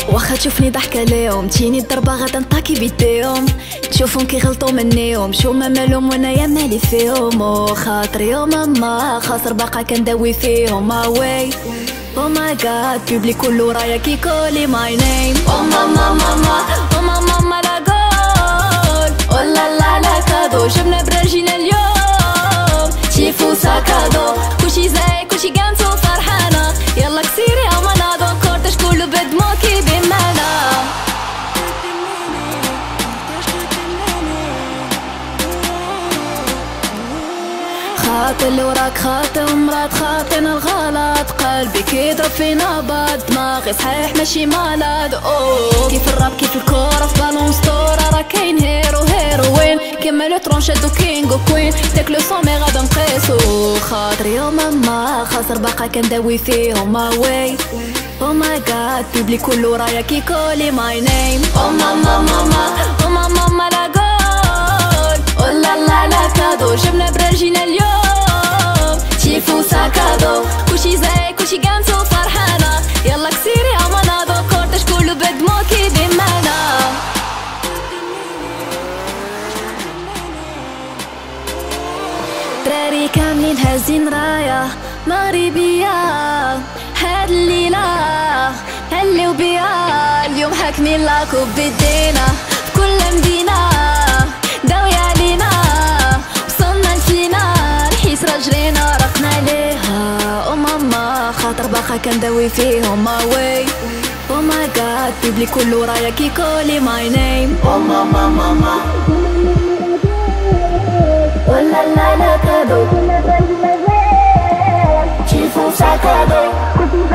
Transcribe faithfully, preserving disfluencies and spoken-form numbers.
واخا تشوفني ضحكة ليهم تجيني الضربة غادا نطاكي بيديهم، تشوفهم كيغلطو منيهم شو ما مالهم وانايا مالي فيهم. او خاطري يا ماما خاطر باقا كنداوي فيهم اواي. او ماي جاد بيبلي كلو رايا كيكولي ماي نيم. او ماما ماما او ماما ماما لا جول. او لا لا لا كادو جبنا براجينا اليوم تيفو ساكادو كلشي زي كلشي كانتو فرحانة يلا كسيري امانادو كورتاج كلو بدموكي بمانا. خاطر وراك خاطر مرات خاطن الغلط قلبي كيضرب في نبض دماغي صحيح ماشي مالاد. اوه كيف الراب كيف الكورة في بالون ستورة راه كاين هيرو هيروين كيما لو ترون شادو كينغ وكوين داك لو صومي غادا نقيسو. خاطري يا ماما خاطر باقا كنداوي فيهم اواي. او ماي جاد بيبلي كلو رايا كيكولي ماي نيم. او ماما ماما او ماما ماما لا جول. او لا لا لا كادو جبنا براجينا اليوم تيفو ساكادو كلشي زي كلشي كانتو فرحانة يلا كسيري امانادو كورتاج كلو بدموكي بمانا. دراري كاملين هازين رايا مغربية هاد الليلة هليو بيا اليوم حاكمين لاكو بيدينا في كل مدينة داوية علينا وصلنا لفينا الحيس رجلينا رقنا ليها. او ماما خاطر باقا كنداوي فيهم اواي. او ماي جاد بيبلي كلو رايا كيكولي ماي نيم. او ماما ماما ولا لا لا كادو تيفو ساكادو